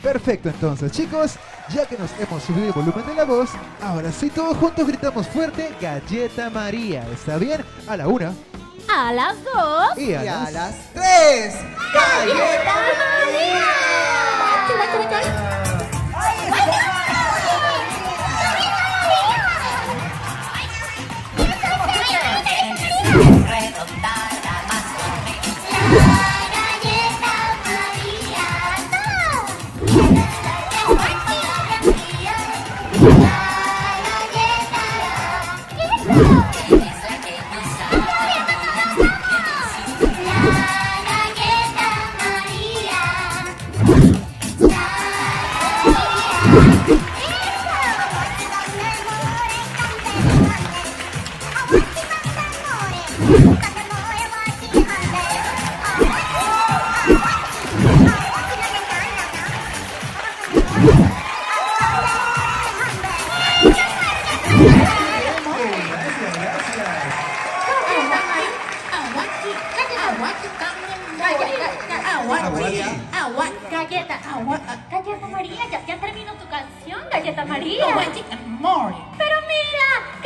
Perfecto, entonces, chicos, ya que nos hemos subido el volumen de la voz, ahora sí todos juntos gritamos fuerte Galleta María. ¿Está bien? A la una. A las 2. Y a Y a las... las 3. ¡Galleta María! Galleta María, ya terminó tu canción, Galleta María. Pero mira,